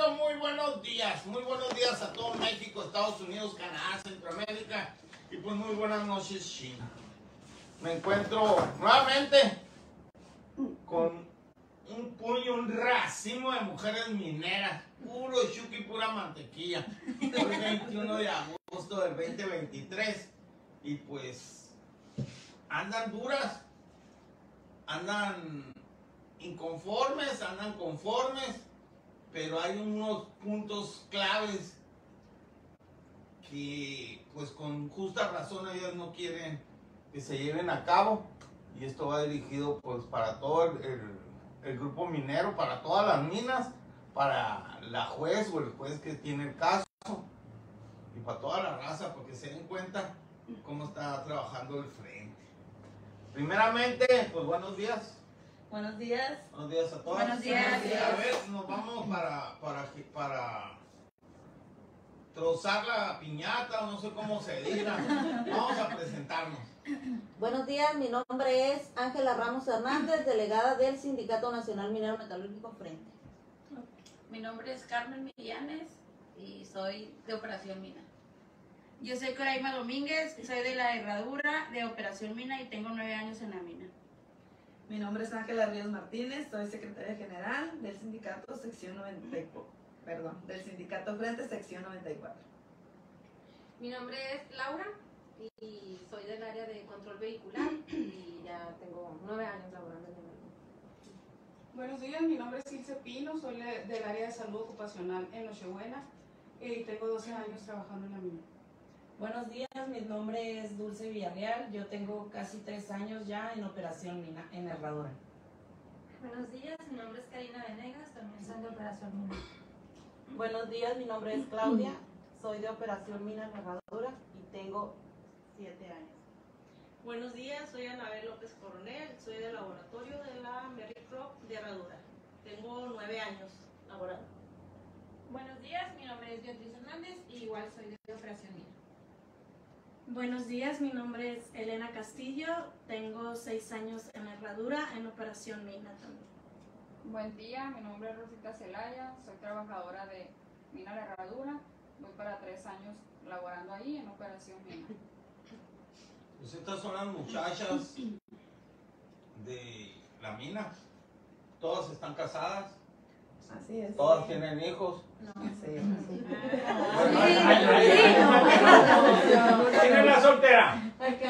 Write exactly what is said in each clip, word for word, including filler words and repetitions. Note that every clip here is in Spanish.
Hola, muy buenos días, muy buenos días a todo México, Estados Unidos, Canadá, Centroamérica y pues muy buenas noches China. Me encuentro nuevamente con un puño, un racimo de mujeres mineras, puro chuki, pura mantequilla. Hoy veintiuno de agosto del veinte veintitrés y pues andan duras, andan inconformes, andan conformes, pero hay unos puntos claves que pues con justa razón ellos no quieren que se lleven a cabo, y esto va dirigido pues para todo el, el, el grupo minero, para todas las minas, para la juez o el juez que tiene el caso y para toda la raza, porque se den cuenta cómo está trabajando el frente. Primeramente, pues buenos días. Buenos días. Buenos días a todos. Buenos días. A ver, nos vamos para, para, para trozar la piñata, o no sé cómo se diga. Vamos a presentarnos. Buenos días, mi nombre es Ángela Ramos Hernández, delegada del Sindicato Nacional Minero Metalúrgico Frente. Mi nombre es Carmen Millanes y soy de Operación Mina. Yo soy Coraima Domínguez, soy de la Herradura de Operación Mina y tengo nueve años en la mina. Mi nombre es Ángela Ríos Martínez, soy secretaria general del sindicato sección noventa y cuatro, perdón, del sindicato Frente sección noventa y cuatro. Mi nombre es Laura y soy del área de control vehicular y ya tengo nueve años laborando en el área. Buenos días, mi nombre es Ilse Pino, soy del área de salud ocupacional en Nochebuena y tengo doce años trabajando en la mina. Buenos días, mi nombre es Dulce Villarreal, yo tengo casi tres años ya en Operación Mina, en Herradura. Buenos días, mi nombre es Karina Venegas, también soy de Operación Mina. Buenos días, mi nombre es Claudia, soy de Operación Mina en Herradura y tengo siete años. Buenos días, soy Anabel López Coronel, soy del laboratorio de la Merry Crop de Herradura. Tengo nueve años laborando. Buenos días, mi nombre es Beatriz Hernández y igual soy de Operación Mina. Buenos días, mi nombre es Elena Castillo, tengo seis años en la Herradura, en Operación Mina también. Buen día, mi nombre es Rosita Celaya, soy trabajadora de Mina La Herradura, voy para tres años laborando ahí en Operación Mina. Pues estas son las muchachas de la mina, todas están casadas. Así es. Todas tienen hijos. No, sí, sí. ¿Quién es la soltera?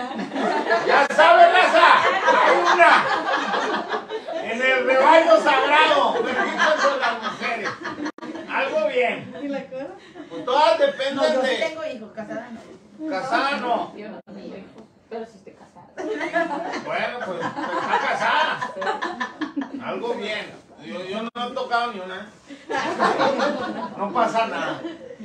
Ya saben, raza, hay una en el rebaño sagrado, benditas son las mujeres. Algo bien. ¿Y la cosa? Pues todas dependen No, yo de. sí tengo hijos, casada no. Casada no. Yo no tengo hijos, pero sí estoy casada. Bueno, pues está casada. Algo bien. Yo, yo no he tocado ni una. No pasa nada.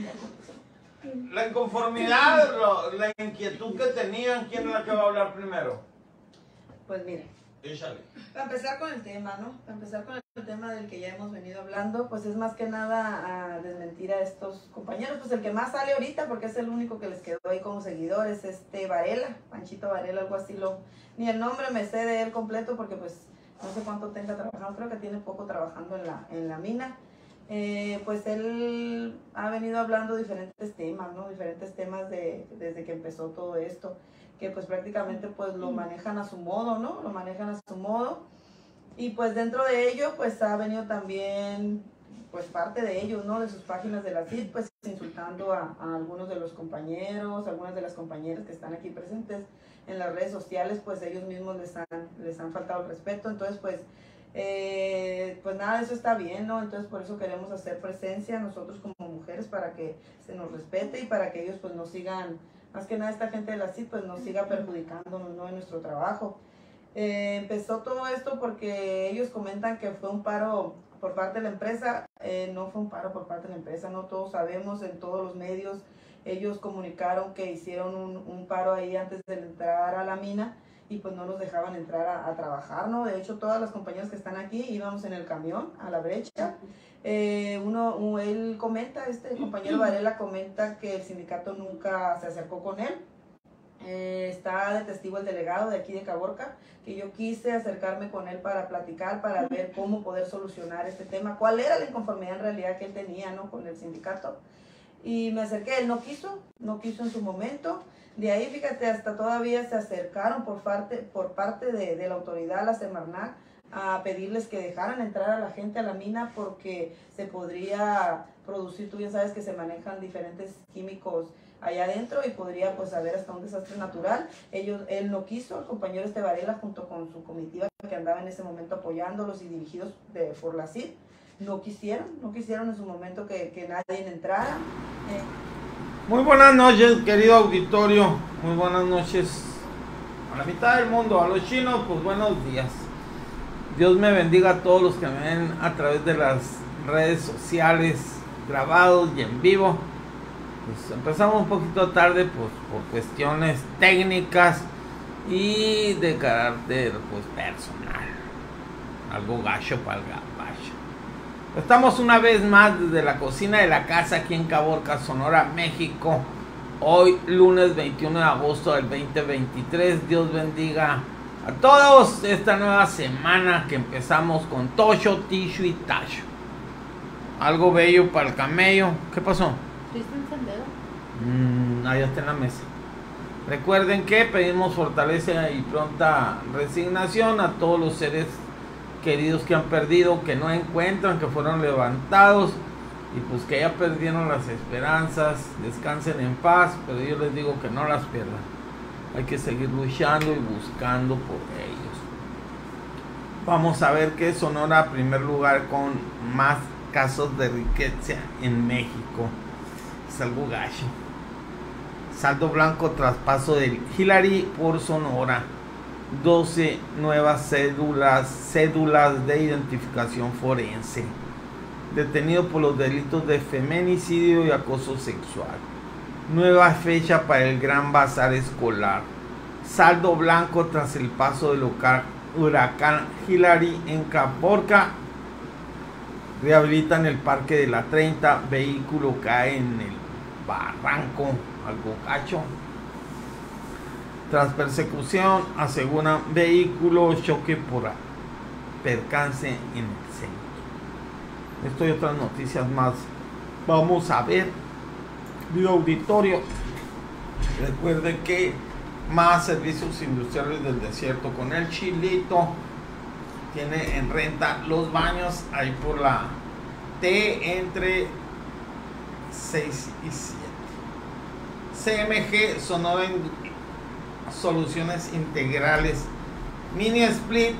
La inconformidad, lo, la inquietud que tenían, ¿quién es la que va a hablar primero? Pues mire, Échale. para empezar con el tema, ¿no? Para empezar con el tema del que ya hemos venido hablando, pues es más que nada a desmentir a estos compañeros. Pues el que más sale ahorita, porque es el único que les quedó ahí como seguidor, es este Varela, Panchito Varela, algo así. Lo, ni el nombre me sé de él completo porque pues no sé cuánto tenga trabajando, creo que tiene poco trabajando en la, en la mina. Eh, pues él ha venido hablando diferentes temas, ¿no? Diferentes temas de, desde que empezó todo esto, que pues prácticamente pues lo manejan a su modo, ¿no? Lo manejan a su modo. Y pues dentro de ello pues ha venido también pues parte de ellos, ¿no? De sus páginas de la C I D, pues insultando a, a algunos de los compañeros, algunas de las compañeras que están aquí presentes en las redes sociales, pues ellos mismos les han, les han faltado el respeto. Entonces pues Eh, pues nada, eso está bien, ¿no? Entonces por eso queremos hacer presencia nosotros como mujeres para que se nos respete y para que ellos pues nos sigan, más que nada esta gente de la C I D pues nos siga perjudicándonos, ¿no? En nuestro trabajo. Eh, empezó todo esto porque ellos comentan que fue un paro por parte de la empresa. Eh, no fue un paro por parte de la empresa, no todos sabemos, en todos los medios ellos comunicaron que hicieron un, un paro ahí antes de entrar a la mina y pues no nos dejaban entrar a, a trabajar, ¿no? De hecho, todas las compañeras que están aquí íbamos en el camión a la brecha. Eh, uno, uno, él comenta, este compañero Varela comenta que el sindicato nunca se acercó con él. Eh, está de testigo el delegado de aquí de Caborca, que yo quise acercarme con él para platicar, para ver cómo poder solucionar este tema, cuál era la inconformidad en realidad que él tenía, ¿no?, con el sindicato. Y me acerqué, él no quiso, no quiso en su momento. De ahí, fíjate, hasta todavía se acercaron por parte, por parte de, de la autoridad, la Semarnat, a pedirles que dejaran entrar a la gente a la mina porque se podría producir, tú bien sabes que se manejan diferentes químicos allá adentro y podría pues haber hasta un desastre natural. Ellos, él no quiso, el compañero Este Varela junto con su comitiva que andaba en ese momento apoyándolos y dirigidos de, por la C I D, no quisieron, no quisieron en su momento que, que nadie entrara. Eh. Muy buenas noches, querido auditorio, muy buenas noches a la mitad del mundo, a los chinos, pues buenos días. Dios me bendiga a todos los que me ven a través de las redes sociales, grabados y en vivo. Pues empezamos un poquito tarde pues, por cuestiones técnicas y de carácter pues, personal. Algo gacho para el gabacho. Estamos una vez más desde la cocina de la casa aquí en Caborca, Sonora, México. Hoy lunes veintiuno de agosto del veinte veintitrés. Dios bendiga a todos esta nueva semana que empezamos con Tocho, Ticho y Tacho. Algo bello para el camello. ¿Qué pasó? ¿Viste encendedor? Mm, ahí está en la mesa. Recuerden que pedimos fortaleza y pronta resignación a todos los seres queridos que han perdido, que no encuentran, que fueron levantados y pues que ya perdieron las esperanzas. Descansen en paz, pero yo les digo que no las pierdan. Hay que seguir luchando y buscando por ellos. Vamos a ver que Sonora, primer lugar con más casos de riqueza en México. Es algo gacho. Saldo blanco, traspaso del Hillary por Sonora. doce nuevas cédulas, cédulas de identificación forense. Detenido por los delitos de feminicidio y acoso sexual. Nueva fecha para el gran bazar escolar. Saldo blanco tras el paso del huracán Hillary en Caborca. Rehabilitan el parque de la treinta. Vehículo cae en el barranco. Algo cacho. Tras persecución, aseguran vehículo choque por percance en el centro. Esto y otras noticias más. Vamos a ver. Video auditorio. Recuerden que más servicios industriales del desierto con el Chilito. Tiene en renta los baños ahí por la T entre seis y siete. C M G Sonora Soluciones Integrales mini split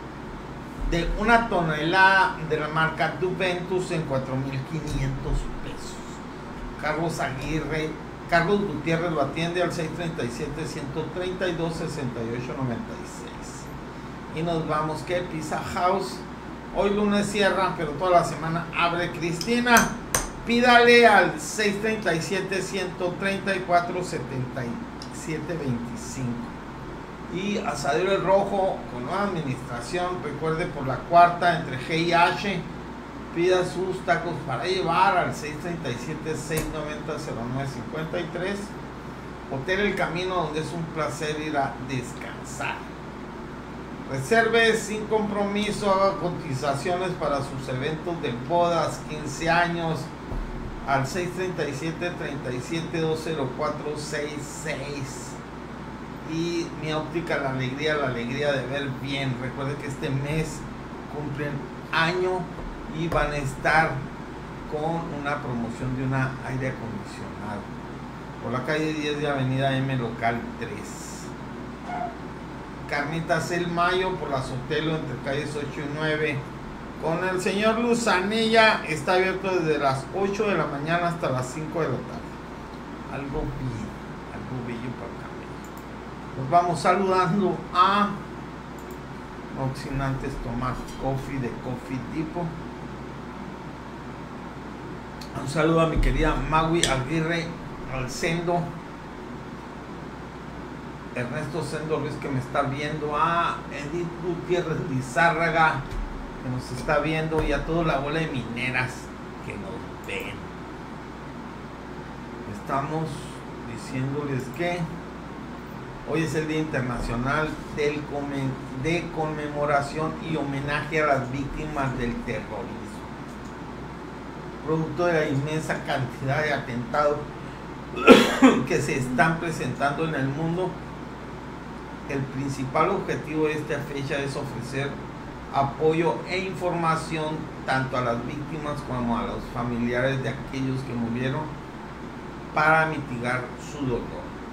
de una tonelada de la marca Duventus en cuatro mil quinientos pesos. Carlos Aguirre, Carlos Gutiérrez lo atiende al seis treinta y siete, ciento treinta y dos, sesenta y ocho noventa y seis. Y nos vamos que Pizza House hoy lunes cierra, pero toda la semana abre. Cristina, pídale al seis treinta y siete, ciento treinta y cuatro, setenta y siete veinticinco. Y Asadero El Rojo con nueva administración, recuerde, por la cuarta entre G y H. Pida sus tacos para llevar al seis treinta y siete, seis noventa, cero nueve cincuenta y tres. Hotel El Camino, donde es un placer ir a descansar. Reserve sin compromiso, haga cotizaciones para sus eventos de bodas, quince años al seis treinta y siete, treinta y siete, dos cero cuatro, sesenta y seis. Y Mi Óptica La Alegría, la alegría de ver bien. Recuerde que este mes cumplen año y van a estar con una promoción de una aire acondicionado por la calle diez de Avenida M, local tres. Carnitas El Mayo por la Sotelo entre calles ocho y nueve con el señor Luzanilla. Está abierto desde las ocho de la mañana hasta las cinco de la tarde. Algo bien, algo bello para el camello. Nos vamos saludando a no sin antes tomar coffee de Coffee Depot. Un saludo a mi querida Magui Aguirre, al Sendo, Ernesto Sendo Luis que me está viendo, a Edith Gutiérrez Lizárraga que nos está viendo y a toda la bola de mineras que nos ven. Estamos diciéndoles que Hoy es el Día Internacional del Come- de Conmemoración y Homenaje a las Víctimas del Terrorismo. Producto de la inmensa cantidad de atentados que se están presentando en el mundo, el principal objetivo de esta fecha es ofrecer apoyo e información tanto a las víctimas como a los familiares de aquellos que murieron para mitigar su dolor.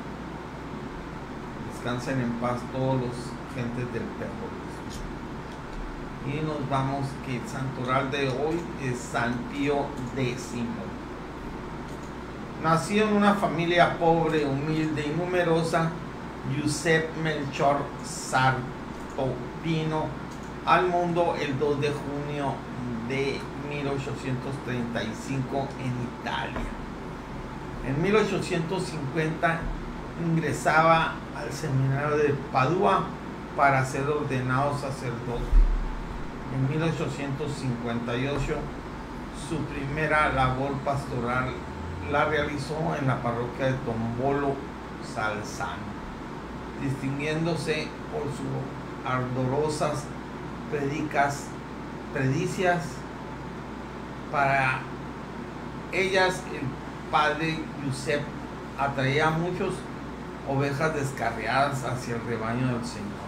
Descansen en paz todos los gentes del terrorismo. Y nos vamos que el santoral de hoy es San Pío X. Nacido en una familia pobre, humilde y numerosa, Giuseppe Melchior Sarto vino al mundo el dos de junio de mil ochocientos treinta y cinco en Italia. En mil ochocientos cincuenta ingresaba al seminario de Padua para ser ordenado sacerdote. En mil ochocientos cincuenta y ocho su primera labor pastoral la realizó en la parroquia de Tombolo Salzano, distinguiéndose por sus ardorosas predicas, predicias. Para ellas el padre Giuseppe atraía a muchos ovejas descarriadas hacia el rebaño del Señor.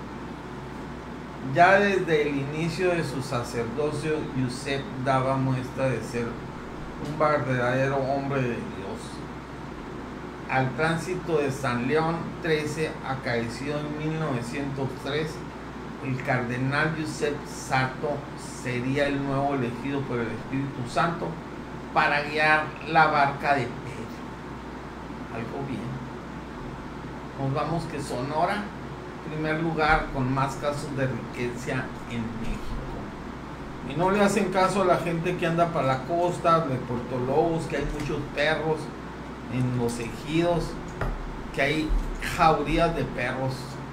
Ya desde el inicio de su sacerdocio, Giuseppe daba muestra de ser un verdadero hombre de Dios. Al tránsito de San León trece, acaecido en mil novecientos tres, el cardenal Giuseppe Sarto sería el nuevo elegido por el Espíritu Santo para guiar la barca de Pedro. Algo bien. Nos vamos que Sonora, primer lugar con más casos de riqueza en México. Y no le hacen caso a la gente que anda para la costa de Puerto Lobos, que hay muchos perros en los ejidos, que hay jaurías de perros.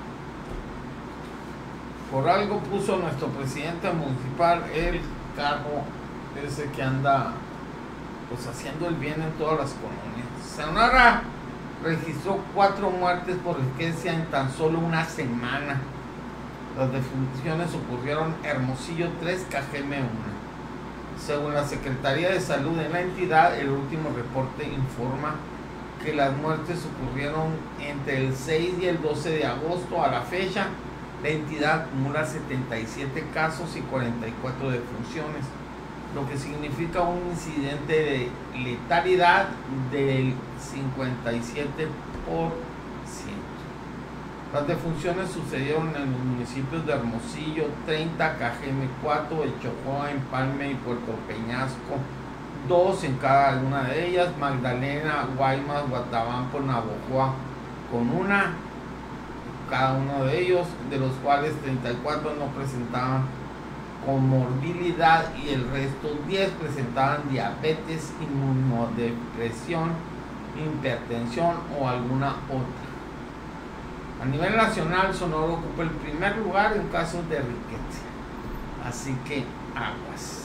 Por algo puso nuestro presidente municipal el carro ese que anda pues haciendo el bien en todas las colonias. Sonora registró cuatro muertes por riqueza en tan solo una semana. Las defunciones ocurrieron en Hermosillo tres, Cajeme uno. Según la Secretaría de Salud de la entidad, el último reporte informa que las muertes ocurrieron entre el seis y el doce de agosto. A la fecha, la entidad acumula setenta y siete casos y cuarenta y cuatro defunciones, lo que significa un incidente de letalidad del cincuenta y siete por ciento. Las defunciones sucedieron en los municipios de Hermosillo treinta, Cajeme cuatro, El Chocó, Empalme y Puerto Peñasco dos en cada una de ellas, Magdalena, Guaymas, Guatabampo, Navojoa con una, cada uno de ellos, de los cuales treinta y cuatro no presentaban comorbilidad y el resto diez presentaban diabetes, inmunodepresión, hipertensión o alguna otra. A nivel nacional, Sonora ocupa el primer lugar en casos de riqueza. Así que aguas.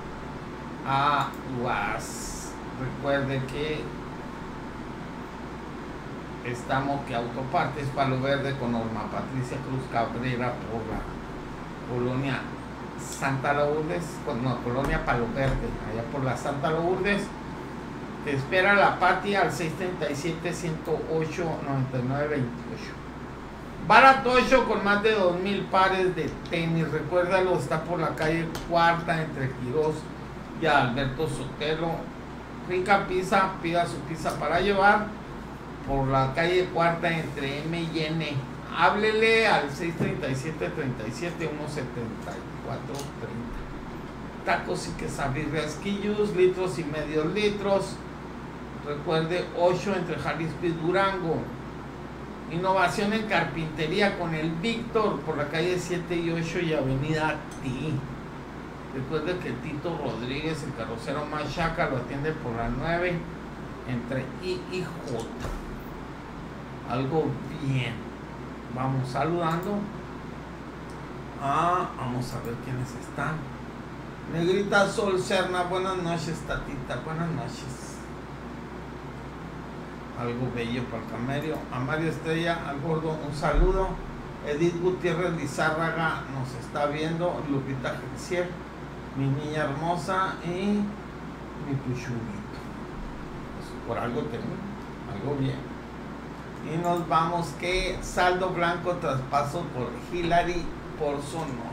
Aguas. Recuerde que estamos que Autopartes Palo Verde con Norma Patricia Cruz Cabrera por la colonia Santa Lourdes, no, colonia Palo Verde, allá por la Santa Lourdes. Te espera la Pati al seis tres siete, ciento ocho, noventa y nueve veintiocho. Barato hecho con más de dos mil pares de tenis. Recuérdalo, está por la calle Cuarta entre Quirós y Alberto Sotelo. Rica pizza, pida su pizza para llevar por la calle Cuarta entre M y N. Háblele al seis tres siete, treinta y siete, uno setenta y cuatro treinta. Tacos y quesabirrias Quillos, litros y medios litros. Recuerde, ocho entre Jalisco y Durango. Innovación en carpintería con el Víctor por la calle siete y ocho y avenida T. Recuerde que Tito Rodríguez, el carrocero Machaca, lo atiende por la nueve entre I y J. Algo bien. Vamos saludando. Ah, vamos a ver quiénes están. Negrita Sol Serna, buenas noches, Tatita, buenas noches. algo bello para el camello. A Mario Estrella, al gordo, un saludo. Edith Gutiérrez Lizárraga nos está viendo. Lupita Gercier, mi niña hermosa y mi puchulito. Pues por algo tengo, algo bien. Y nos vamos que saldo blanco, traspaso por Hillary por Sonora.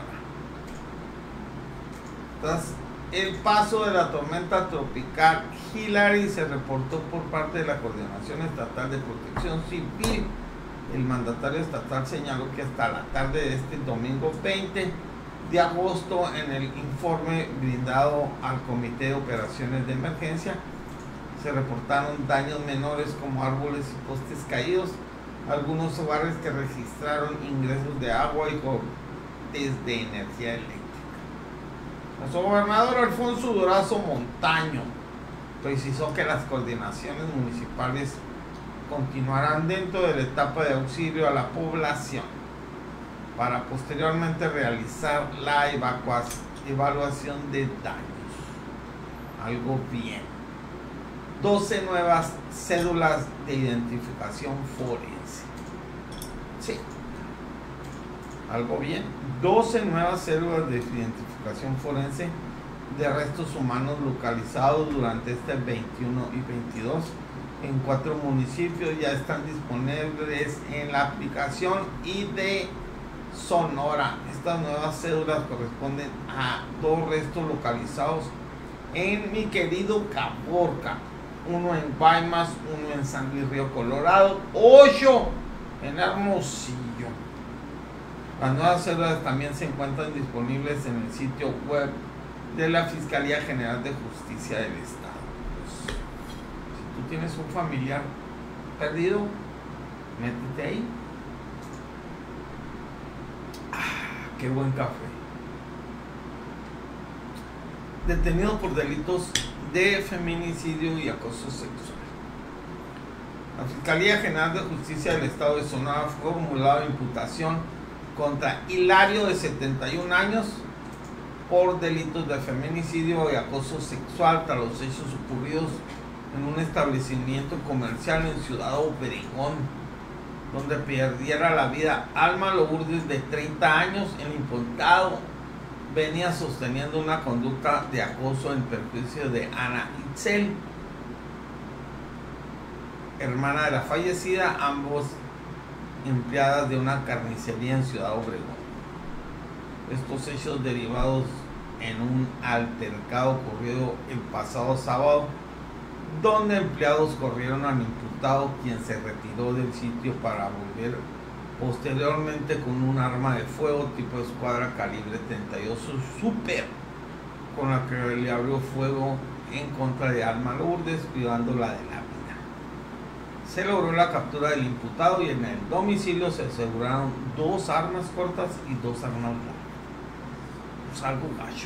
Tras el paso de la tormenta tropical Hillary se reportó por parte de la Coordinación Estatal de Protección Civil. El mandatario estatal señaló que hasta la tarde de este domingo veinte de agosto, en el informe brindado al Comité de Operaciones de Emergencia, se reportaron daños menores como árboles y postes caídos, algunos hogares que registraron ingresos de agua y cortes de energía eléctrica. Nuestro gobernador Alfonso Durazo Montaño precisó que las coordinaciones municipales continuarán dentro de la etapa de auxilio a la población para posteriormente realizar la evacuación, evaluación de daños. Algo bien. doce nuevas cédulas de identificación forense. Sí. Algo bien. doce nuevas cédulas de identificación forense de restos humanos localizados durante este veintiuno y veintidós en cuatro municipios ya están disponibles en la aplicación y de Sonora. Estas nuevas cédulas corresponden a dos restos localizados en mi querido Caborca, uno en Guaymas, uno en San Luis Río Colorado, ocho en Hermosillo. Las nuevas cédulas también se encuentran disponibles en el sitio web de la Fiscalía General de Justicia del Estado. Pues, si tú tienes un familiar perdido, métete ahí. Ah, qué buen café. Detenido por delitos de feminicidio y acoso sexual. La Fiscalía General de Justicia del Estado de Sonora fue formulada imputación contra Hilario, de setenta y un años, por delitos de feminicidio y acoso sexual tras los hechos ocurridos en un establecimiento comercial en Ciudad Obregón, donde perdiera la vida Alma Lourdes, de treinta años. El imputado venía sosteniendo una conducta de acoso en perjuicio de Ana Itzel, hermana de la fallecida, ambos empleadas de una carnicería en Ciudad Obregón. Estos hechos derivados en un altercado ocurrido el pasado sábado, donde empleados corrieron al imputado, quien se retiró del sitio para volver posteriormente con un arma de fuego tipo escuadra calibre treinta y dos Super, con la que le abrió fuego en contra de Alma Lourdes, privándola de la vida. Se logró la captura del imputado y en el domicilio se aseguraron dos armas cortas y dos armas largas. Pues algo gacho.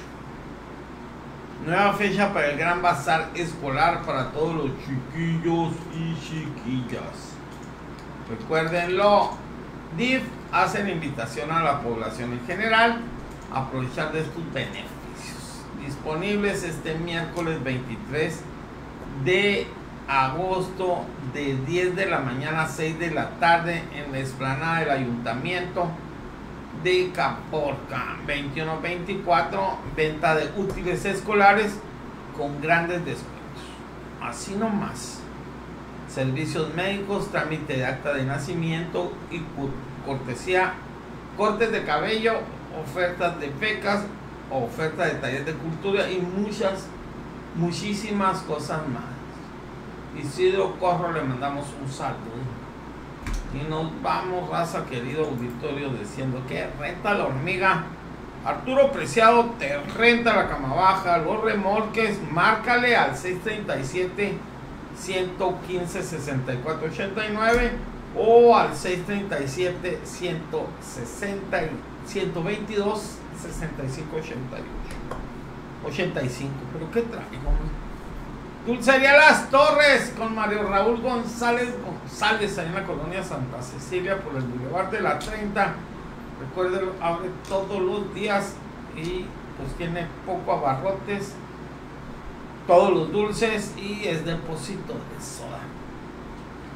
Nueva fecha para el gran bazar escolar para todos los chiquillos y chiquillas. Recuérdenlo, D I F hace la invitación a la población en general a aprovechar de estos beneficios. Disponibles este miércoles veintitrés de agosto, de diez de la mañana a seis de la tarde, en la explanada del Ayuntamiento de Caborca. Veintiuno veinticuatro, venta de útiles escolares con grandes descuentos. Así nomás. Servicios médicos, trámite de acta de nacimiento y cortesía, cortes de cabello, ofertas de becas, ofertas de talleres de cultura y muchas, muchísimas cosas más. Isidro Corro, le mandamos un saludo. Y nos vamos, raza, querido auditorio, diciendo que renta la hormiga. Arturo Preciado te renta la cama baja, los remolques, márcale al seis treinta y siete, ciento quince, sesenta y cuatro ochenta y nueve o al seis treinta y siete, ciento sesenta, ciento veintidós, sesenta y cinco ochenta y ocho, ochenta y cinco. ¿Pero qué traigo? Dulcería Las Torres con Mario Raúl González González, ahí en la colonia Santa Cecilia, por el Boulevard de la treinta. Recuerden, abre todos los días y pues tiene poco abarrotes, todos los dulces y es depósito de soda.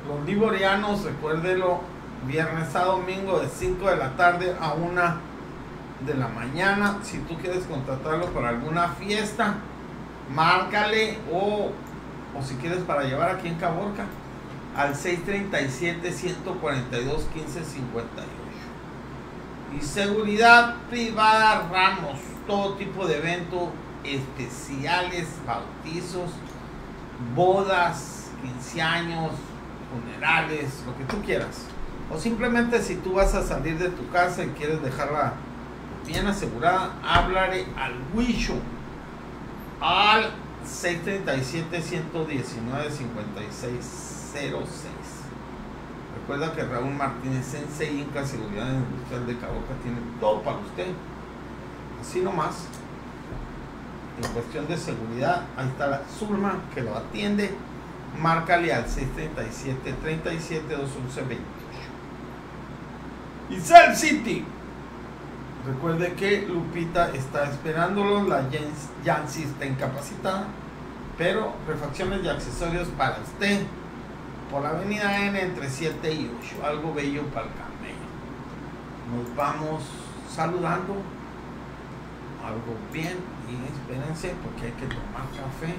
Los liborianos, recuérdelo, viernes a domingo de cinco de la tarde a una de la mañana. Si tú quieres contratarlo para alguna fiesta, márcale, o, o si quieres para llevar aquí en Caborca, al seis treinta y siete, ciento cuarenta y dos, quince cincuenta y ocho. Y seguridad privada Ramos, todo tipo de eventos especiales, bautizos, bodas, quince años, funerales, lo que tú quieras. O simplemente si tú vas a salir de tu casa y quieres dejarla bien asegurada, háblale al Wisho al seis treinta y siete, ciento diecinueve, cincuenta y seis cero seis. Recuerda que Raúl Martínez Sensei Inca Seguridad Industrial de Caborca tiene todo para usted. Así nomás. En cuestión de seguridad, ahí está la Zulma que lo atiende. Márcale al seis treinta y siete, treinta y siete, doscientos once, veintiocho. Y Cell City. Recuerde que Lupita está esperándolo. La Yancy está incapacitada, pero refacciones y accesorios para usted por la avenida N entre siete y ocho. Algo bello para el camello. Nos vamos saludando. Algo bien. Y espérense porque hay que tomar café.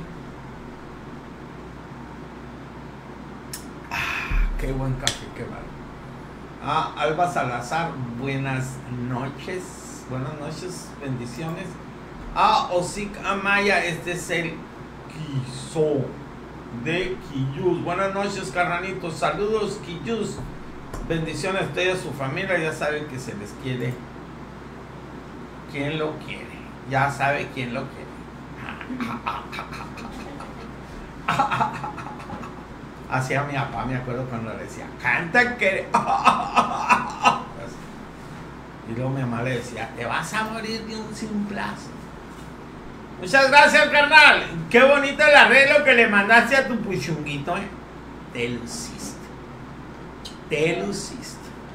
Ah, qué buen café, qué vale. Ah, Alba Salazar, buenas noches. Buenas noches, bendiciones. Ah, Osik Amaya, este es el Quiso de Quillus. Buenas noches, carnalitos. Saludos, Quillus. Bendiciones a usted y a su familia. Ya saben que se les quiere. ¿Quién lo quiere? Ya sabe quién lo quiere. Hacía mi papá, me acuerdo cuando le decía, canta que... Y luego mi mamá le decía, te vas a morir de un simplazo. Muchas gracias, carnal. Qué bonito el arreglo que le mandaste a tu puchunguito, ¿eh? Te luciste. Te luciste.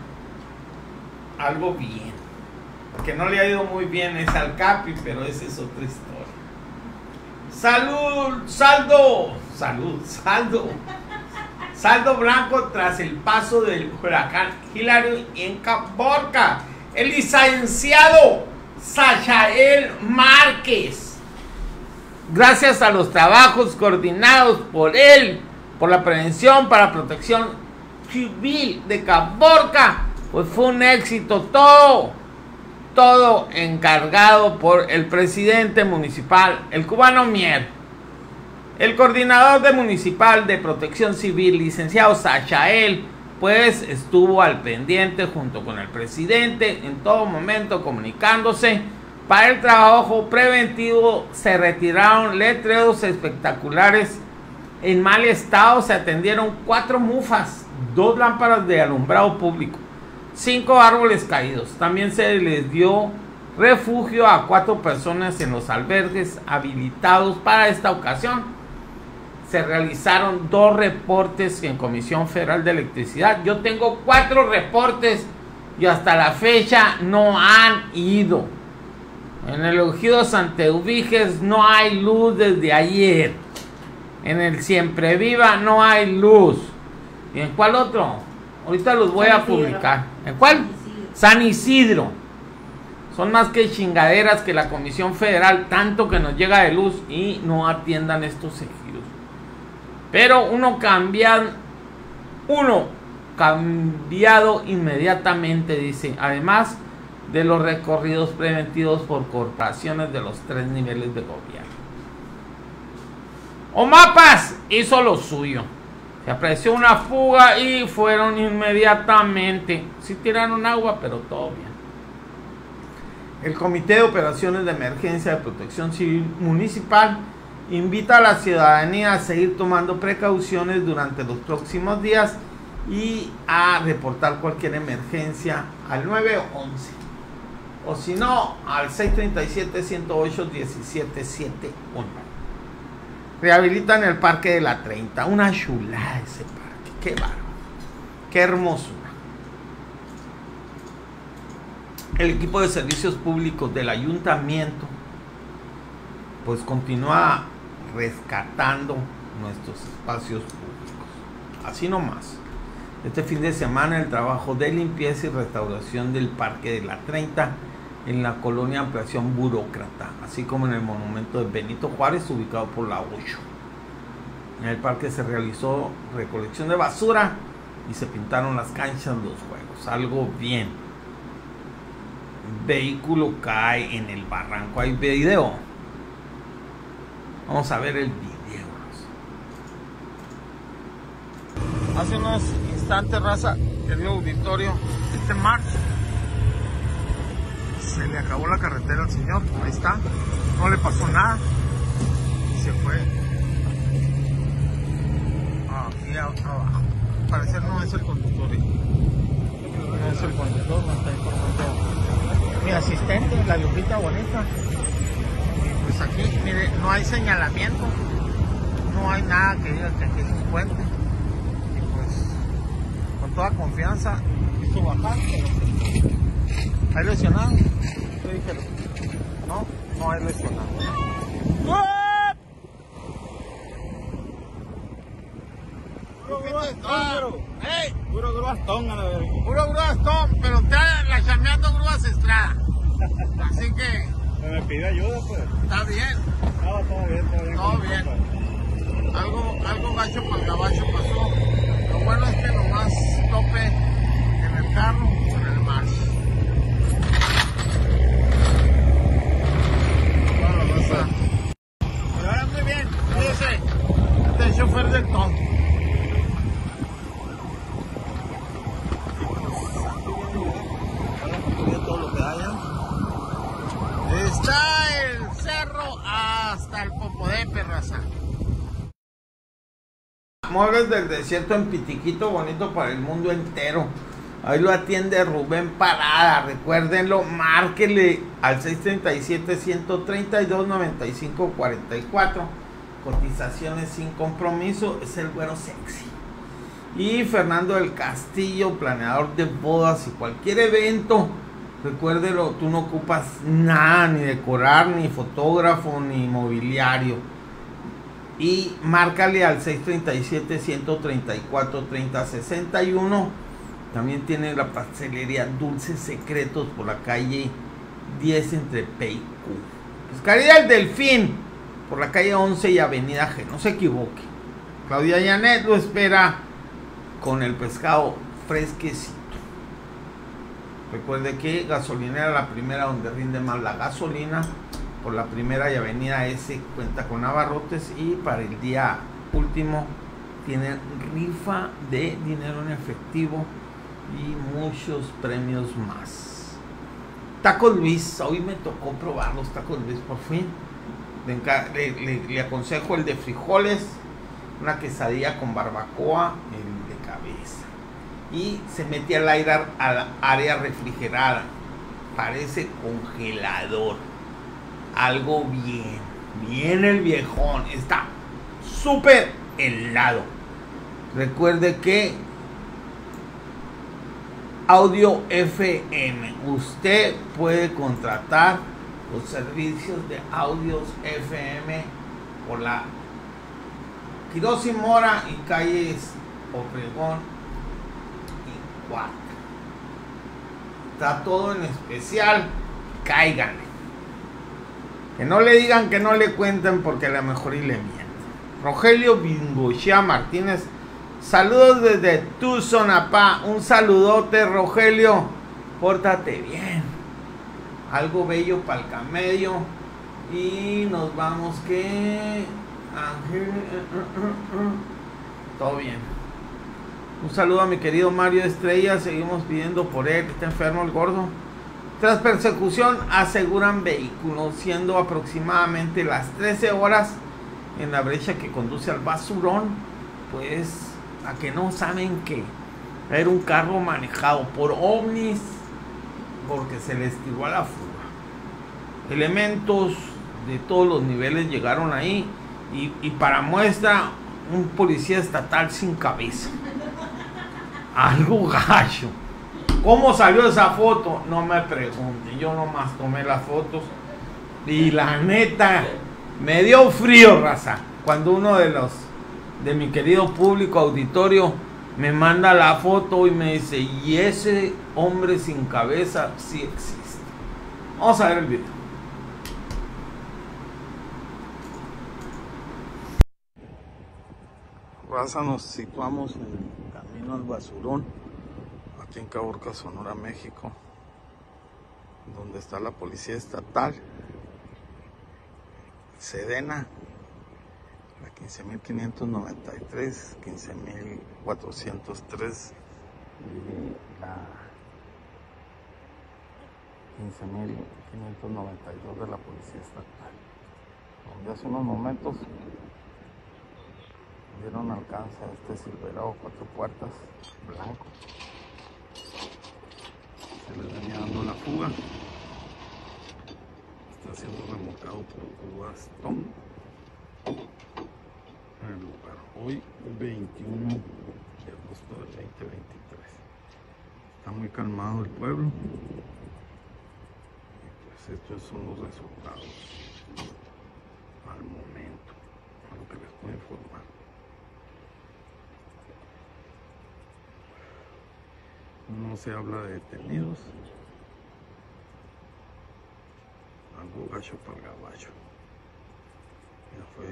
Algo bien. Que no le ha ido muy bien es al Capi, pero esa es otra historia. Salud, saldo. Salud, saldo. Saldo blanco tras el paso del huracán Hilario en Caborca. El licenciado Sachael Márquez, gracias a los trabajos coordinados por él, por la prevención para protección civil de Caborca, pues fue un éxito todo, todo encargado por el presidente municipal, el cubano Mier. El coordinador de municipal de protección civil, licenciado Sachael, pues estuvo al pendiente junto con el presidente en todo momento comunicándose. Para el trabajo preventivo se retiraron letreros espectaculares en mal estado, se atendieron cuatro mufas, dos lámparas de alumbrado público, cinco árboles caídos. También se les dio refugio a cuatro personas en los albergues habilitados para esta ocasión. Se realizaron dos reportes en Comisión Federal de Electricidad. Yo tengo cuatro reportes y hasta la fecha no han ido. En el ejido Santa Ubiges no hay luz desde ayer. En el Siempre Viva no hay luz. ¿Y en cuál otro? Ahorita los voy a publicar. ¿En cuál? San Isidro. Son más que chingaderas que la Comisión Federal, tanto que nos llega de luz y no atiendan estos ejidos. Pero uno cambia, uno cambiado inmediatamente, dice, además de los recorridos preventivos por corporaciones de los tres niveles de gobierno. Omapas hizo lo suyo. Se apreció una fuga y fueron inmediatamente. Sí tiraron agua, pero todo bien. El Comité de Operaciones de Emergencia de Protección Civil Municipal invita a la ciudadanía a seguir tomando precauciones durante los próximos días y a reportar cualquier emergencia al nueve once o si no al seis treinta y siete, ciento ocho, diecisiete setenta y uno. Rehabilitan el Parque de la treinta, una chulada ese parque, qué bárbaro, qué hermosura. El equipo de servicios públicos del ayuntamiento pues continúa rescatando nuestros espacios públicos. Así nomás. Este fin de semana el trabajo de limpieza y restauración del Parque de la treinta en la colonia Ampliación Burócrata, así como en el monumento de Benito Juárez ubicado por la ocho. En el parque se realizó recolección de basura y se pintaron las canchas, los juegos, algo bien. Vehículo cae en el barranco. ¿Hay video? Vamos a ver el video. Hace unos instantes, raza, querido auditorio, este marzo se le acabó la carretera al señor. Ahí está, no le pasó nada y se fue aquí abajo. Al parecer no es el conductor, ¿eh? No es el conductor, me está informando mi asistente, la Lupita bonita. Y pues aquí, mire, no hay señalamiento, no hay nada que diga que aquí es un puente. Y pues, con toda confianza, quiso bajar, pero ¿hay lesionado? Yo dije, no, no hay lesionado. ¡Ey! Puro gruastón, a la verga. Puro gruastón, pero está la chameando grúas Estrada. Así que. Se me pide ayuda, pues. Está bien. No, todo bien, todo bien. Todo bien. Algo, algo gacho para el caballo pasó. Lo bueno es que nomás tope en el carro con el mar. Bueno, raza. Pero ahora muy bien. Fíjese. Este es el chofer del tonto. Todo lo que haya. Está el cerro hasta el Popodepe, raza. Muebles del desierto en Pitiquito, bonito para el mundo entero. Ahí lo atiende Rubén Parada. Recuérdenlo, márquele al seis treinta y siete, ciento treinta y dos, noventa y cinco cuarenta y cuatro. Cotizaciones sin compromiso. Es el güero sexy. Y Fernando del Castillo, planeador de bodas y cualquier evento. Recuérdelo, tú no ocupas nada, ni decorar, ni fotógrafo, ni mobiliario. Y márcale al seis treinta y siete, ciento treinta y cuatro, treinta sesenta y uno. También tiene la pastelería Dulces Secretos por la calle diez entre P y Q. Pescaría El Delfín por la calle once y avenida G. No se equivoque. Claudia Yanet lo espera con el pescado fresquecito. Recuerde que gasolinera La Primera, donde rinde más la gasolina, por la Primera y avenida S, cuenta con abarrotes. Y para el día último tienen rifa de dinero en efectivo y muchos premios más. Tacos Luis, hoy me tocó probar los Tacos Luis por fin. Le, le, le aconsejo el de frijoles, una quesadilla con barbacoa, el de cabeza. Y se mete al aire al área refrigerada. Parece congelador. Algo bien. Bien el viejón. Está súper helado. Recuerde que Audio F M. Usted puede contratar los servicios de audios F M por la Quirós y Mora y calles Obregón y cuatro. Está todo en especial. Cáiganle. Que no le digan que no le cuenten, porque a lo mejor y le mienten. Rogelio Bingochea Martínez, saludos desde Tucson, apá. Un saludote, Rogelio. Pórtate bien. Algo bello para el camello. Y nos vamos que Ángel, todo bien. Un saludo a mi querido Mario Estrella. Seguimos pidiendo por él, está enfermo el gordo. Tras persecución aseguran vehículos, siendo aproximadamente las trece horas en la brecha que conduce al basurón. Pues a que no saben que era un carro manejado por ovnis, porque se les tiró a la fuga. Elementos de todos los niveles llegaron ahí. Y, y para muestra, un policía estatal sin cabeza. Algo gacho. ¿Cómo salió esa foto? No me pregunten. Yo nomás tomé las fotos. Y la neta, me dio frío, raza. Cuando uno de los, de mi querido público auditorio, me manda la foto y me dice, y ese hombre sin cabeza sí existe. Vamos a ver el video. Raza, nos situamos en el camino al basurón, aquí en Caborca, Sonora, México, donde está la policía estatal, Sedena, la quince mil quinientos noventa y tres, quince mil cuatrocientos tres y la quince mil quinientos noventa y dos de la policía estatal, donde hace unos momentos dieron alcance a este Silverado cuatro puertas blanco. Se les venía dando la fuga. Está siendo remolcado por grúas Tom en el lugar. Hoy veintiuno de agosto del veinte veintitrés. Está muy calmado el pueblo. Y pues estos son los resultados al momento, a lo que les puedo informar. No se habla de detenidos. Algo gacho para el gabacho. Ya fue.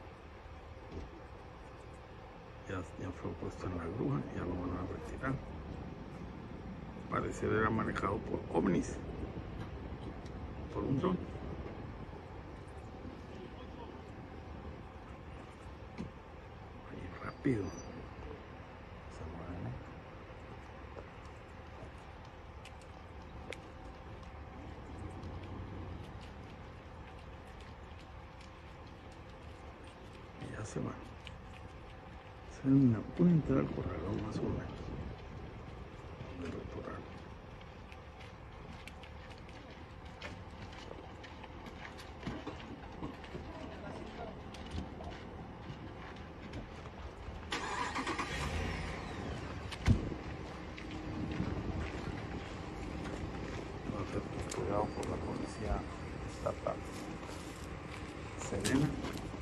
Ya, ya fue puesto en la grúa. Ya lo van a retirar. Parece era manejado por ovnis. Por un dron. Ahí rápido. Se van. Se van, pueden entrar al corralón más o menos. De Rotoral. Va a ser cuidado por la policía estatal. Sedena.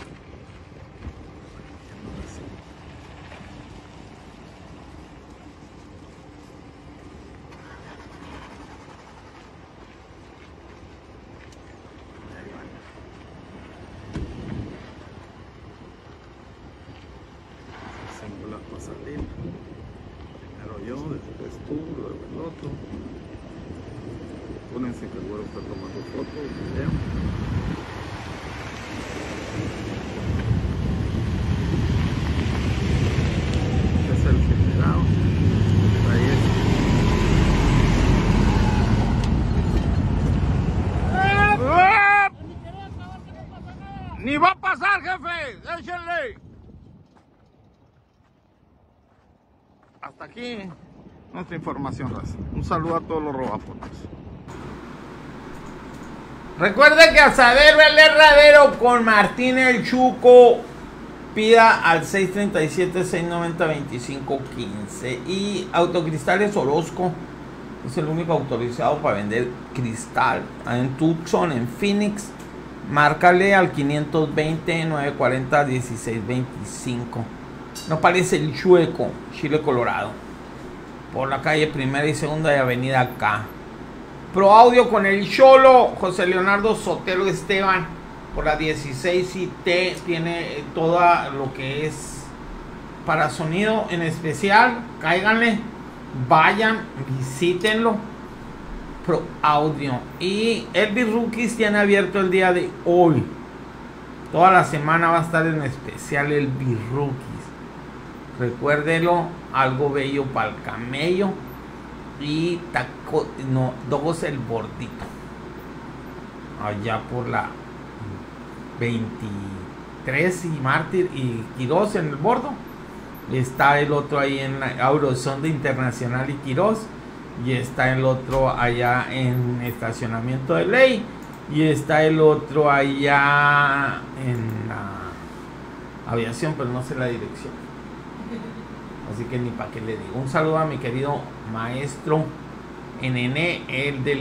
Salir. Primero yo, después tú, luego el otro. Pónganse que el güero está tomando fotos, video. Este es el generado. Ahí es. ¡Ni va a pasar, jefe! ¡Échenle! Hasta aquí nuestra información, raza. Un saludo a todos los robafotos. Recuerde que Asadero El Herradero con Martín el Chuco. Pida al seis tres siete, seis nueve cero, dos cinco uno cinco. Y Autocristales Orozco es el único autorizado para vender cristal. En Tucson, en Phoenix. Márcale al quinientos veinte, nueve cuarenta, dieciséis veinticinco. No parece el Chueco, Chile Colorado. Por la calle Primera y Segunda y Avenida K. Pro Audio con el Cholo, José Leonardo Sotelo Esteban. Por la dieciséis y T tiene todo lo que es para sonido en especial. Cáiganle, vayan, visítenlo. Pro Audio. Y Elvis Rookies tiene abierto el día de hoy. Toda la semana va a estar en especial Elvis Rookies. Recuérdelo, algo bello para el camello. Y taco, no, dos el bordito. Allá por la veintitrés y Mártir y Quirós en el bordo. Está el otro ahí en la Eurozone Internacional y Quirós. Y está el otro allá en Estacionamiento de Ley. Y está el otro allá en la Aviación, pero no sé la dirección. Así que ni para qué le digo. Un saludo a mi querido maestro Nene, el del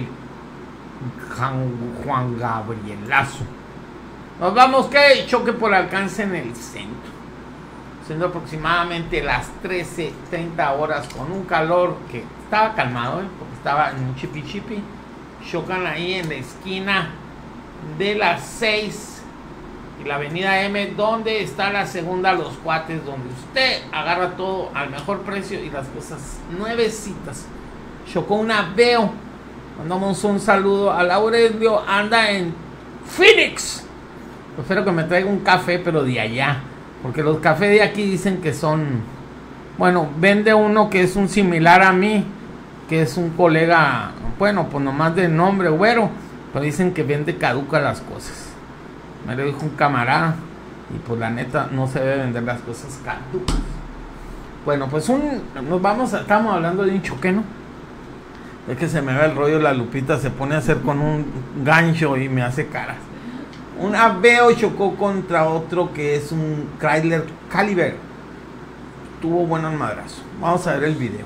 Juan Gabrielazo. Nos vamos, que choque por alcance en el centro. siendo aproximadamente las trece treinta horas con un calor que estaba calmado, ¿eh? Porque estaba en un chipi chipi. Chocan ahí en la esquina de las seis y la avenida M, donde está la segunda Los Cuates, donde usted agarra todo al mejor precio y las cosas nuevecitas. Chocó una Veo. Mandamos un saludo a Aurelio, anda en Phoenix. Espero que me traiga un café, pero de allá, porque los cafés de aquí dicen que son, bueno, vende uno que es un similar a mí, que es un colega, bueno, pues nomás de nombre, güero, pero dicen que vende caduca las cosas. Me lo dijo un camarada, y pues la neta no se debe vender las cosas caducas. Bueno, pues un, nos vamos, a, estamos hablando de un choque, ¿no? Es que se me ve el rollo, la Lupita se pone a hacer con un gancho y me hace caras. Un Aveo chocó contra otro que es un Chrysler Caliber. Tuvo buenos madrazos. Vamos a ver el video.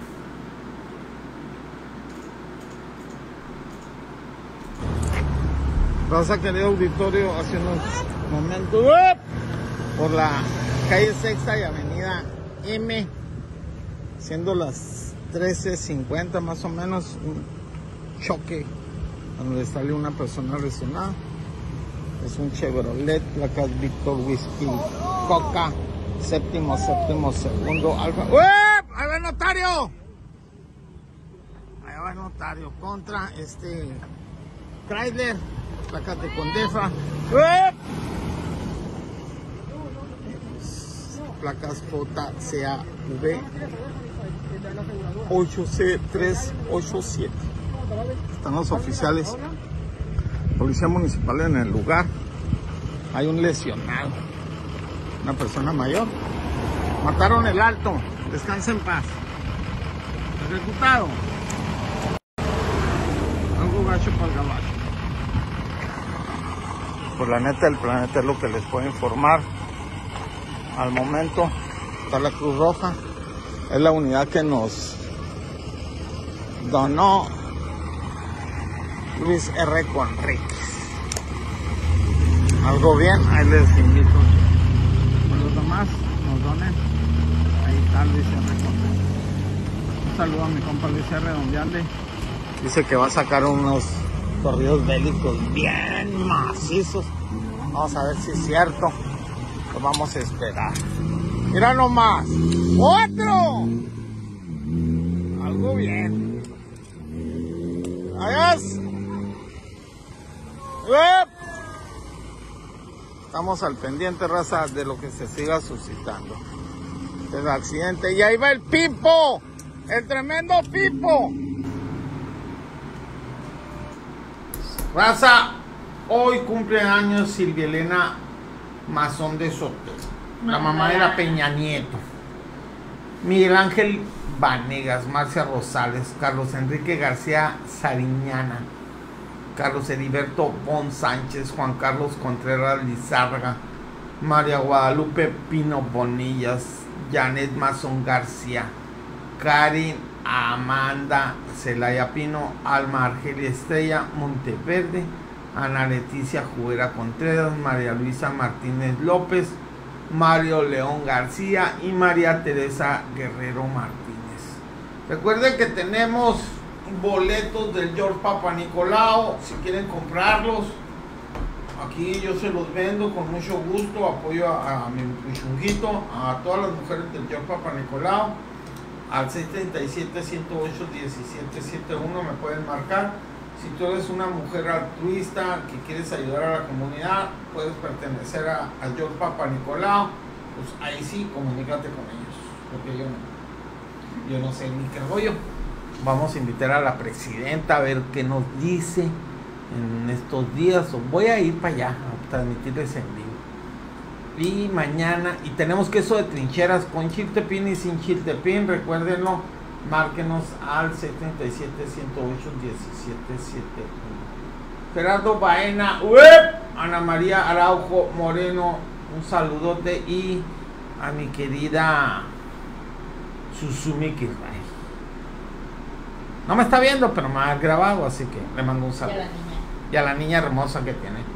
Raza, querido auditorio, hace unos momentos por la calle Sexta y avenida M, siendo las trece cincuenta más o menos, un choque donde salió una persona lesionada. Es un Chevrolet, placas Víctor Whisky Coca, séptimo, séptimo, segundo, Alfa. ¡Uep! ¡Ahí va el notario! Ahí va el notario contra este Chrysler, placas de Condefa. ¡Uep! Placas J C A V ocho C tres ocho siete. Están los oficiales, policía municipal en el lugar. Hay un lesionado, una persona mayor. Mataron el alto, descansa en paz. Ejecutado. Algo gacho para el gabacho. Por la neta del planeta es lo que les puedo informar. Al momento está la Cruz Roja. Es la unidad que nos donó Luis R. Conríquez. Algo bien, ahí les invito. Por los demás, nos donen. Ahí está Luis R. Conríquez. Un saludo a mi compa Luis R. donde ande. Dice que va a sacar unos corridos bélicos bien macizos. Vamos a ver si es cierto. Lo vamos a esperar. Mira nomás. ¡Otro! Algo bien. ¡Allá! Estamos al pendiente, raza, de lo que se siga suscitando. El accidente. Y ahí va el Pipo. El tremendo Pipo. Raza, hoy cumple años Silvia Elena Mazón de Soto, la mamá era Peña Nieto. Miguel Ángel Vanegas, Marcia Rosales, Carlos Enrique García Sariñana, Carlos Heriberto Bon Sánchez, Juan Carlos Contreras Lizárraga, María Guadalupe Pino Bonillas, Janet Mazón García, Karin Amanda Celaya Pino, Alma Argelia Estrella Monteverde, Ana Leticia Jubera Contreras, María Luisa Martínez López, Mario León García y María Teresa Guerrero Martínez. Recuerden que tenemos boletos del George Papanicolau. Si quieren comprarlos, aquí yo se los vendo con mucho gusto. Apoyo a, a mi chunguito, a todas las mujeres del George Papanicolau. Al seis tres siete, uno cero ocho, uno siete siete uno me pueden marcar. Si tú eres una mujer altruista que quieres ayudar a la comunidad, puedes pertenecer a, a George Papanicolau, pues ahí sí, comunícate con ellos, porque yo no, yo no sé ni qué rollo. Vamos a invitar a la presidenta a ver qué nos dice en estos días. Voy a ir para allá a transmitirles en vivo. Y mañana, y tenemos queso de trincheras con chiltepín y sin chiltepín, recuérdenlo. Márquenos al seis tres siete, uno cero ocho, uno siete siete uno. Gerardo Baena, ¡uep! Ana María Araujo Moreno, un saludote. Y a mi querida Susumi Kirray. No me está viendo, pero me ha grabado, así que le mando un saludo. Y a la niña, y a la niña hermosa que tiene.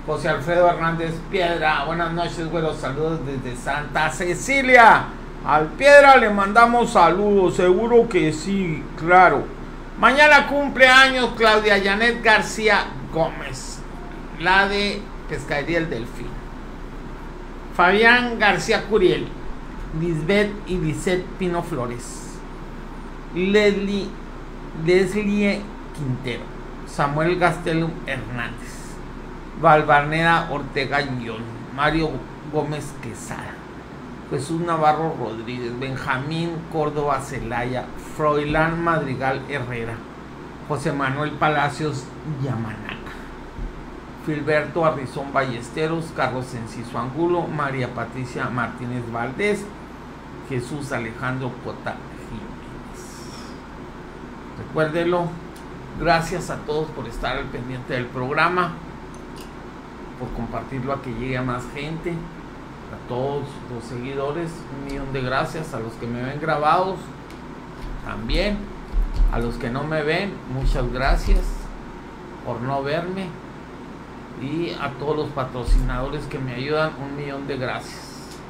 José Alfredo Hernández Piedra, buenas noches, güeros, saludos desde Santa Cecilia. Al Piedra le mandamos saludos, seguro que sí, claro. Mañana cumpleaños Claudia Janet García Gómez, la de Pescadería El Delfín. Fabián García Curiel, Lisbeth y Lisette Pino Flores, Leslie, Leslie Quintero, Samuel Gastelum Hernández, Valvanera Ortega Guión, Mario Gómez Quesada, Jesús Navarro Rodríguez, Benjamín Córdoba Celaya, Froilán Madrigal Herrera, José Manuel Palacios Yamanaca, Filberto Arrizón Ballesteros, Carlos Enciso Angulo, María Patricia Martínez Valdés, Jesús Alejandro Cota Jiménez. Recuérdelo, gracias a todos por estar al pendiente del programa, por compartirlo a que llegue a más gente, a todos los seguidores, un millón de gracias, a los que me ven grabados también, a los que no me ven, muchas gracias por no verme, y a todos los patrocinadores que me ayudan, un millón de gracias.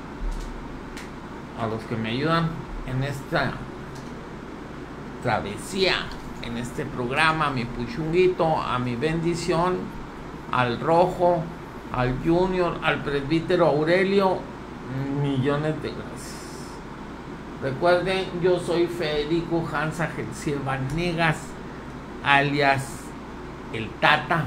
A los que me ayudan en esta travesía, en este programa, a mi Puchunguito, a mi Bendición, al Rojo, al Junior, al Presbítero Aurelio, millones de gracias. Recuerden, yo soy Federico Hansa Gelsiel Vanegas, alias el Tata.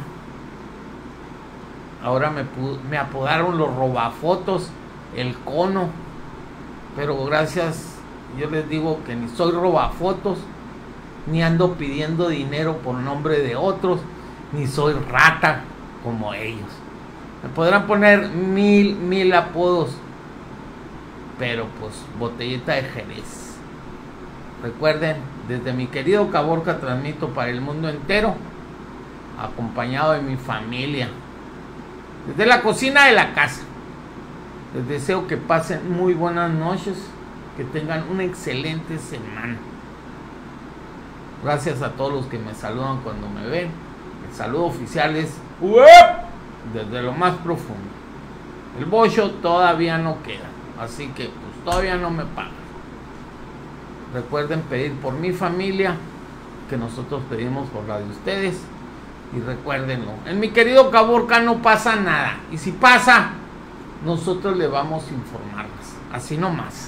Ahora me, me apodaron los robafotos, el Cono, pero gracias, yo les digo que ni soy robafotos, ni ando pidiendo dinero por nombre de otros, ni soy rata como ellos. Me podrán poner mil, mil apodos, pero pues botellita de Jerez. Recuerden, desde mi querido Caborca transmito para el mundo entero, acompañado de mi familia, desde la cocina de la casa. Les deseo que pasen muy buenas noches, que tengan una excelente semana. Gracias a todos los que me saludan cuando me ven. El saludo oficial es ¡uep! Desde lo más profundo. El bocho todavía no queda, así que pues todavía no me pagan. Recuerden pedir por mi familia, que nosotros pedimos por la de ustedes. Y recuérdenlo, en mi querido Caborca no pasa nada, y si pasa, nosotros le vamos a informarles, así nomás.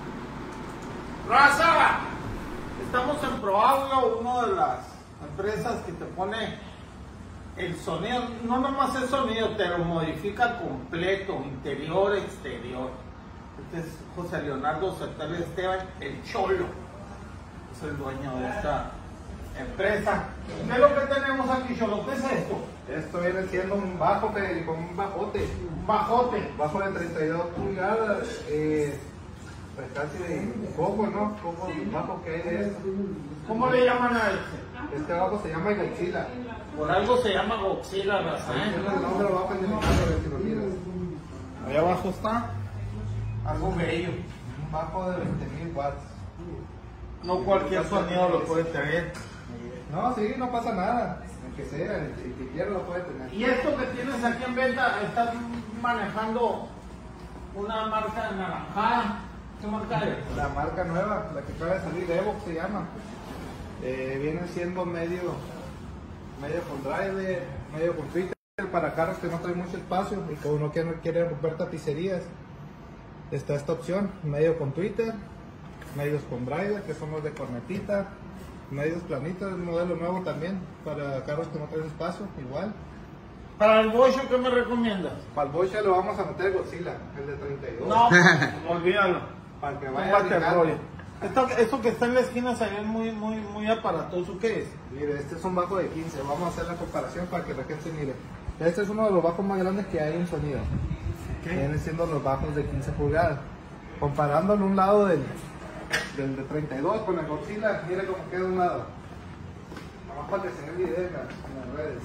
Raza, estamos en ProAudio, una de las empresas que te pone el sonido, no nomás el sonido, te lo modifica completo, interior, exterior. Este es José Leonardo Certel Esteban, el Cholo, es el dueño de esta empresa. ¿Qué es lo que tenemos aquí, Cholo? ¿Qué es esto? Esto viene siendo un bajo, Federico, un bajote. Un bajote. Bajo de treinta y dos pulgadas, eh, pues casi de coco, ¿no? Coco, bajo que hay de esto. ¿Cómo le llaman a este? Este bajo se llama Godzilla. Por algo se llama Godzilla, raza, ¿eh? Tiene el nombre abajo en el nombre, si lo miras. Ahí abajo está algo bello. Un bajo de veinte mil watts. No cualquier sonido lo puede tener. No, sí, no pasa nada. El que sea, el que quiera lo puede tener. Y esto que tienes aquí en venta, estás manejando una marca naranjada. ¿Qué marca es? La marca nueva, la que acaba de salir, Evox se llama. Eh, viene siendo medio, medio con driver, medio con Twitter para carros que no traen mucho espacio y que uno que no quiere romper tapicerías. Está esta opción, medio con Twitter, medios con driver, que son los de cornetita, medios planitos, un modelo nuevo también para carros que no traen espacio, igual. ¿Para el bocho qué me recomiendas? Para el bocho lo vamos a meter Godzilla, el de treinta y dos. No, olvídalo. Para que Combate vaya el rollo. Esto, esto que está en la esquina se ve muy, muy, muy aparatoso. ¿Qué es? Mire, este es un bajo de quince. Vamos a hacer la comparación para que la gente mire. Este es uno de los bajos más grandes que hay en sonido. Okay. Vienen siendo los bajos de quince pulgadas. Comparándolo un lado del, del de treinta y dos con el Godzilla, mire cómo queda un lado. Vamos para que se vea el video en las, en las redes.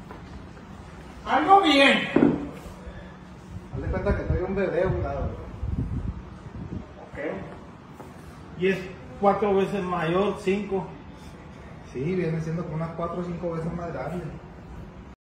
¡Algo bien! Hazle cuenta que trae un bebé a un lado. Ok. Y es cuatro veces mayor, cinco. Sí, viene siendo como unas cuatro o cinco veces más grande.